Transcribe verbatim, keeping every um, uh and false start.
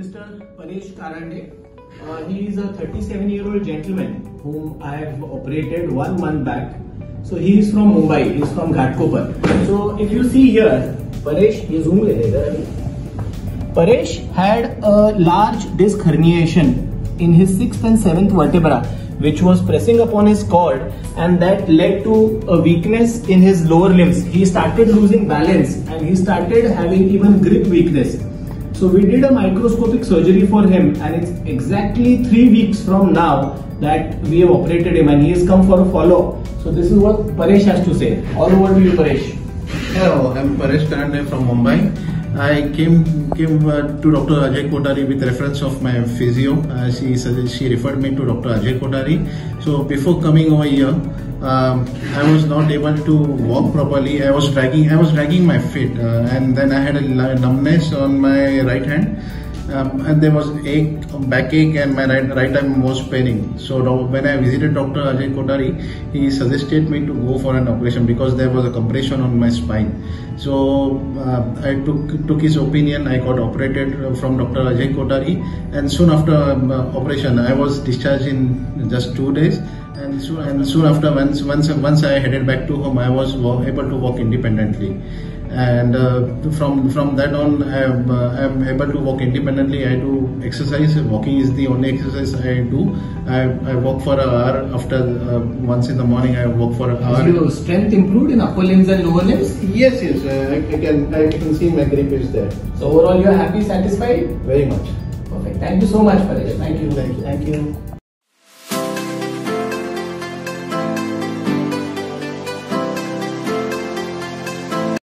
Mister Paresh Karande. Uh, he is a thirty-seven year old gentleman whom I have operated one month back. So he is from Mumbai, he is from Ghatkopar. So if you see here, Paresh, he zoom le lega. Paresh had a large disc herniation in his sixth and seventh vertebra, which was pressing upon his cord, and that led to a weakness in his lower limbs. He started losing balance and he started having even grip weakness. So we did a microscopic surgery for him, and it's exactly three weeks from now that we have operated him, and he has come for a follow-up. So this is what Paresh has to say. All over to you, Paresh. Hello, I'm Paresh Karande from Mumbai. I came came uh, to Doctor Ajay Kotari with reference of my physio. Uh, she she referred me to Doctor Ajay Kotari. So before coming over here, um, I was not able to walk properly. I was dragging I was dragging my feet, uh, and then I had a numbness on my right hand. Um, and there was ache, backache, and my right, right arm was paining. So when I visited Doctor Ajay Kotari, he suggested me to go for an operation because there was a compression on my spine. So uh, I took took his opinion. I got operated from Doctor Ajay Kotari, and soon after um, uh, operation, I was discharged in just two days. And soon, and soon after, once once once I headed back to home, I was able to walk independently. And uh, from from that on, I am uh, I am able to walk independently. I do exercise. Walking is the only exercise I do. I, I walk for an hour after uh, once in the morning. I walk for an hour. Has your strength improved in upper limbs and lower limbs? Yes, yes. Uh, I, I can I can see my grip is there. So overall, you are happy, satisfied? Very much. Perfect. Thank you so much, Paresh. Thank you. Thank you. Thank you.